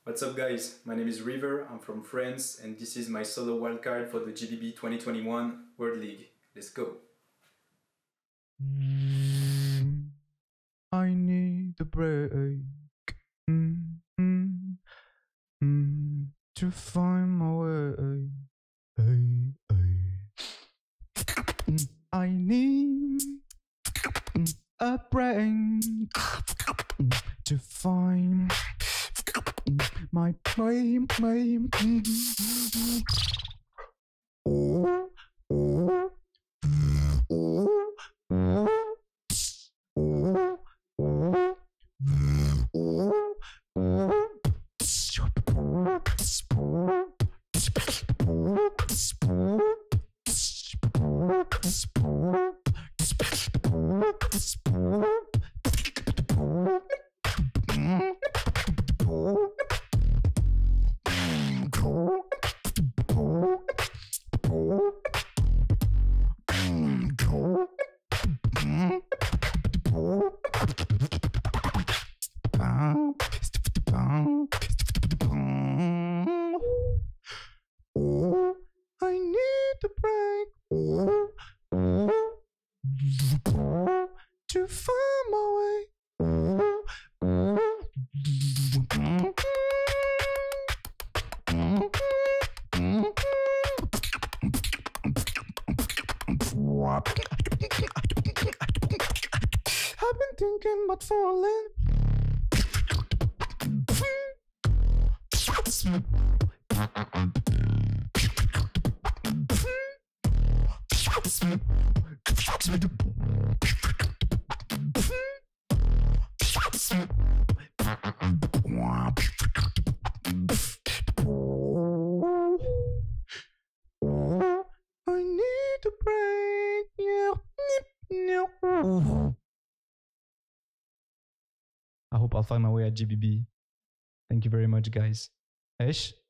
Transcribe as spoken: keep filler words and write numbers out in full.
What's up guys, my name is River, I'm from France and this is my solo wildcard for the G B B twenty twenty-one World League. Let's go! Mm, I need a break mm, mm, mm, to find my way. Hey, hey. Mm, I need mm, a break mm, to find my play, play. Mm, oh, oh, oh, oh. Oh, I need a break oh, oh, oh, to find my way. Oh, oh, I've been thinking about falling. I need a break. I hope I'll find my way at G B B. Thank you very much, guys. Ish.